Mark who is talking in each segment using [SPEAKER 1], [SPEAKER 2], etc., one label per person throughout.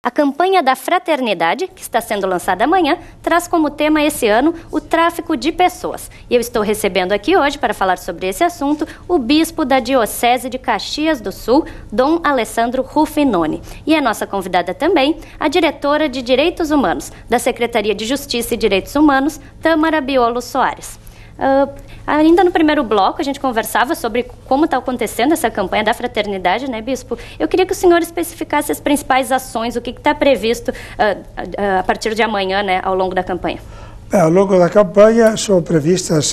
[SPEAKER 1] A campanha da Fraternidade, que está sendo lançada amanhã, traz como tema esse ano o tráfico de pessoas. E eu estou recebendo aqui hoje, para falar sobre esse assunto, o bispo da Diocese de Caxias do Sul, Dom Alessandro Ruffinoni. E a nossa convidada também, a diretora de Direitos Humanos, da Secretaria de Justiça e Direitos Humanos, Tâmara Biolo Soares. Ainda no primeiro bloco, a gente conversava sobre como está acontecendo essa campanha da fraternidade, né, Bispo? Eu queria que o senhor especificasse as principais ações, o que está previsto a partir de amanhã, né, ao longo da campanha.
[SPEAKER 2] Ao longo da campanha são previstas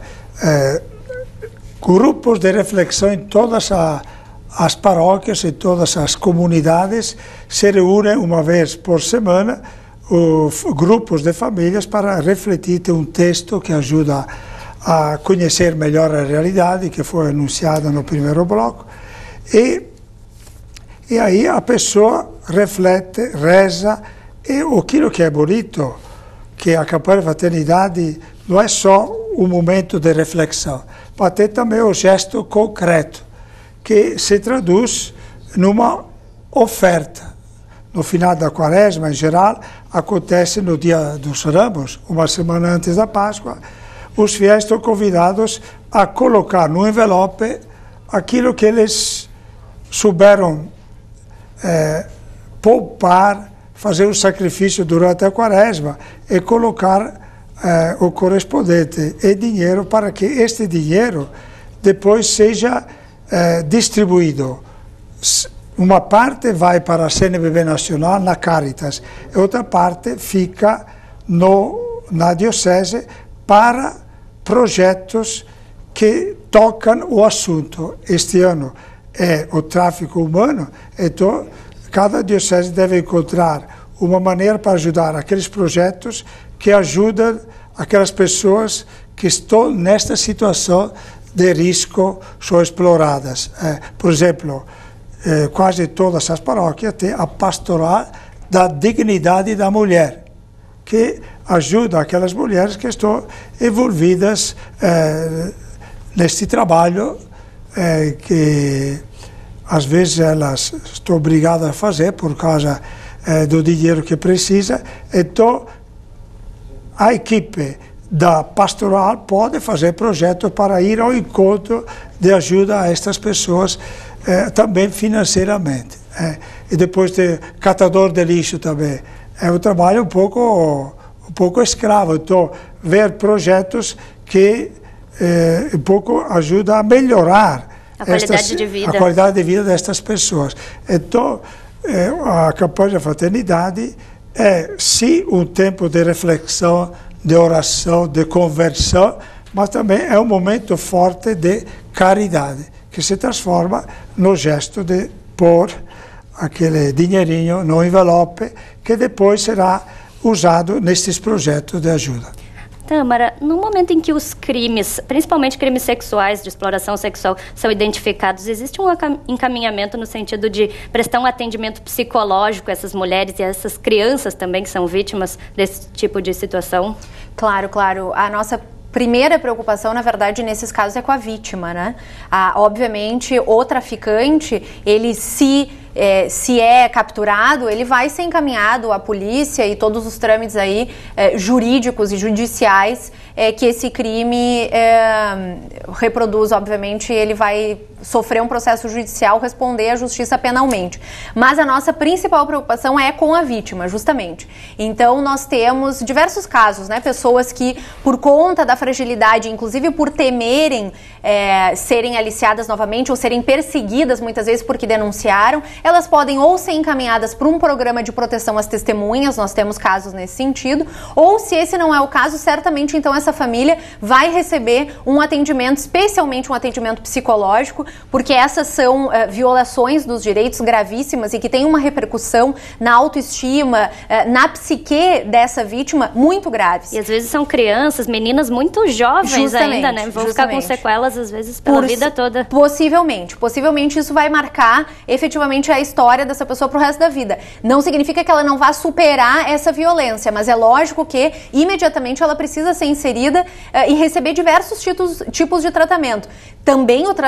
[SPEAKER 2] grupos de reflexão em todas as paróquias, em todas as comunidades, se reúnem uma vez por semana grupos de famílias para refletir um texto que ajuda a conhecer melhor a realidade, que foi anunciada no primeiro bloco, e aí a pessoa reflete, reza, e aquilo que é bonito, que a campanha da fraternidade não é só um momento de reflexão, mas tem também o gesto concreto, que se traduz numa oferta. No final da quaresma, em geral, acontece no dia dos Ramos, uma semana antes da Páscoa, os fiéis estão convidados a colocar no envelope aquilo que eles souberam poupar, fazer um sacrifício durante a quaresma e colocar o correspondente em dinheiro para que este dinheiro depois seja distribuído. Uma parte vai para a CNBB Nacional, na Caritas, e outra parte fica na Diocese para projetos que tocam o assunto. Este ano é o tráfico humano, então cada diocese deve encontrar uma maneira para ajudar aqueles projetos que ajudam aquelas pessoas que estão nesta situação de risco, são exploradas. Por exemplo, quase todas as paróquias têm a pastoral da dignidade da mulher, que ajuda aquelas mulheres que estão envolvidas neste trabalho que às vezes elas estão obrigadas a fazer por causa do dinheiro que precisa. Então a equipe da pastoral pode fazer projetos para ir ao encontro de ajuda a estas pessoas, também financeiramente. E depois tem catador de lixo também. É um trabalho um pouco escravo, então ver projetos que um pouco ajudam a melhorar a qualidade de vida destas pessoas. Então, a campanha da fraternidade é sim um tempo de reflexão, de oração, de conversão, mas também é um momento forte de caridade, que se transforma no gesto de pôr aquele dinheirinho no envelope que depois será usado nestes projetos de ajuda.
[SPEAKER 1] Tâmara, no momento em que os crimes, principalmente crimes sexuais, de exploração sexual, são identificados, existe um encaminhamento no sentido de prestar um atendimento psicológico a essas mulheres e a essas crianças também que são vítimas desse tipo de situação?
[SPEAKER 3] Claro, claro. A nossa primeira preocupação, na verdade, nesses casos é com a vítima, né? Obviamente, o traficante, ele se é capturado, ele vai ser encaminhado à polícia e todos os trâmites aí jurídicos e judiciais que esse crime reproduz. Obviamente, ele vai sofrer um processo judicial, responder à justiça penalmente. Mas a nossa principal preocupação é com a vítima, justamente. Então, nós temos diversos casos, né? Pessoas que, por conta da fragilidade, inclusive por temerem serem aliciadas novamente ou serem perseguidas, muitas vezes porque denunciaram, elas podem ou ser encaminhadas para um programa de proteção às testemunhas, nós temos casos nesse sentido, ou se esse não é o caso, certamente então essa família vai receber um atendimento, especialmente um atendimento psicológico, porque essas são violações dos direitos gravíssimas e que têm uma repercussão na autoestima, na psique dessa vítima muito graves.
[SPEAKER 1] E às vezes são crianças, meninas muito jovens ainda, né? Vão ficar com sequelas às vezes pela vida toda.
[SPEAKER 3] Possivelmente isso vai marcar efetivamente a história dessa pessoa pro resto da vida. Não significa que ela não vá superar essa violência, mas é lógico que imediatamente ela precisa ser inserida e receber diversos tipos de tratamento. Também o tratamento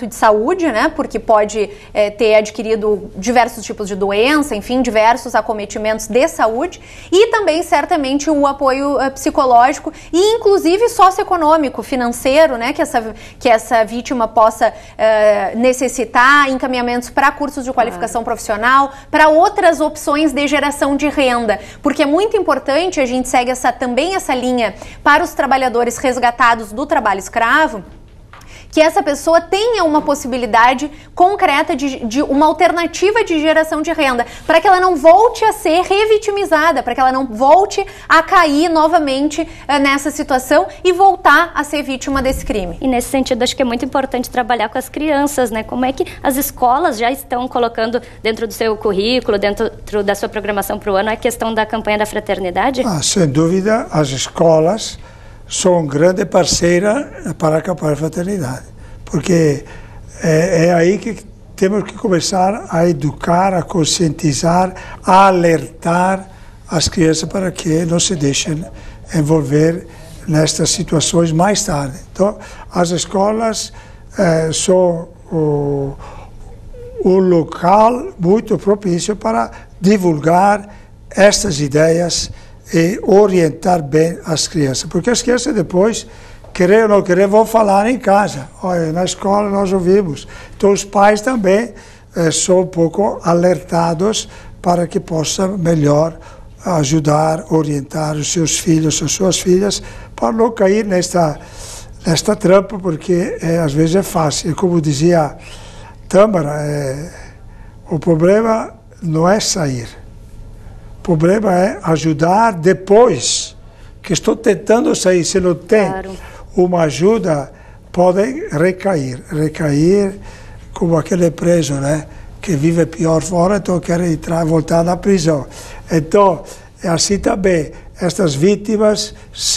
[SPEAKER 3] de saúde, né? Porque pode ter adquirido diversos tipos de doença, enfim, diversos acometimentos de saúde, e também certamente o apoio psicológico e inclusive socioeconômico, financeiro, né? Que essa vítima possa necessitar, encaminhamentos para cursos de qualificação profissional, para outras opções de geração de renda, porque é muito importante, a gente segue também essa linha para os trabalhadores resgatados do trabalho escravo, que essa pessoa tenha uma possibilidade concreta de uma alternativa de geração de renda, para que ela não volte a ser revitimizada, para que ela não volte a cair novamente nessa situação e voltar a ser vítima desse crime.
[SPEAKER 1] E nesse sentido, acho que é muito importante trabalhar com as crianças, né? Como é que as escolas já estão colocando dentro do seu currículo, dentro da sua programação para o ano, a questão da campanha da fraternidade?
[SPEAKER 2] Sem dúvida, as escolas são grande parceira para a campanha da fraternidade, porque é aí que temos que começar a educar, a conscientizar, a alertar as crianças para que não se deixem envolver nestas situações mais tarde. Então, as escolas são o local muito propício para divulgar estas ideias e orientar bem as crianças, porque as crianças depois, querer ou não querer, vão falar em casa. Olha, na escola nós ouvimos. Então os pais também são um pouco alertados para que possam melhor ajudar, orientar os seus filhos, as suas filhas, para não cair nesta trampa, porque às vezes é fácil. E como dizia Tâmara, o problema não é sair. O problema é ajudar depois que estou tentando sair. Se não tem uma ajuda, podem recair como aquele preso, né? Que vive pior fora, então quer voltar na prisão. Então, assim também, estas vítimas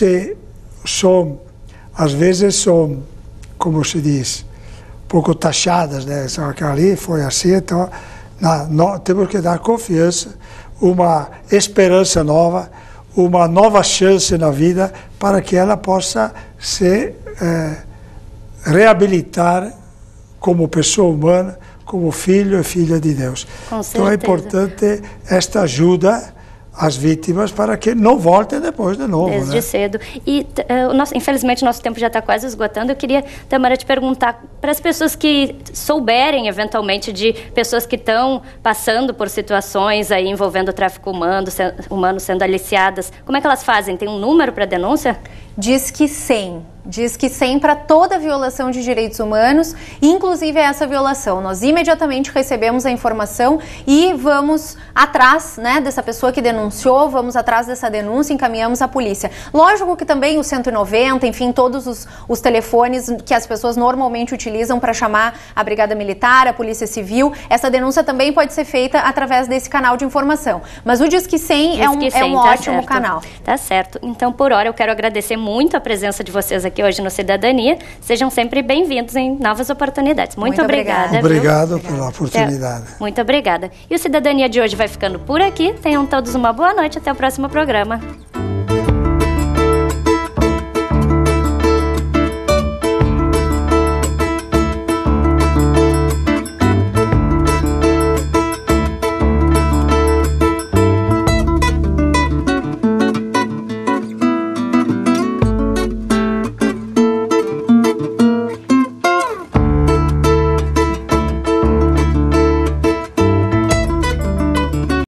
[SPEAKER 2] às vezes são, como se diz, um pouco taxadas, né? Só que ali foi assim, então temos que dar confiança, uma esperança nova, uma nova chance na vida para que ela possa se reabilitar como pessoa humana, como filho e filha de Deus. Então é importante esta ajuda às vítimas para que não voltem depois de novo.
[SPEAKER 1] Desde cedo. E, infelizmente, nosso tempo já está quase esgotando. Eu queria, Tâmara, te perguntar, para as pessoas que souberem, eventualmente, de pessoas que estão passando por situações aí envolvendo o tráfico humano sendo aliciadas, como é que elas fazem? Tem um número para denúncia?
[SPEAKER 3] Disque 100. Disque 100 para toda violação de direitos humanos, inclusive essa violação. Nós imediatamente recebemos a informação e vamos atrás, né, dessa pessoa que denunciou, vamos atrás dessa denúncia e encaminhamos à polícia. Lógico que também o 190, enfim, todos os telefones que as pessoas normalmente utilizam para chamar a Brigada Militar, a Polícia Civil, essa denúncia também pode ser feita através desse canal de informação. Mas o Disque 100 é um ótimo canal.
[SPEAKER 1] Tá certo. Então, por hora, eu quero agradecer muito a presença de vocês aqui hoje no Cidadania. Sejam sempre bem-vindos em novas oportunidades. Muito obrigada.
[SPEAKER 2] Obrigado pela oportunidade.
[SPEAKER 1] Muito obrigada. E o Cidadania de hoje vai ficando por aqui. Tenham todos uma boa noite. Até o próximo programa.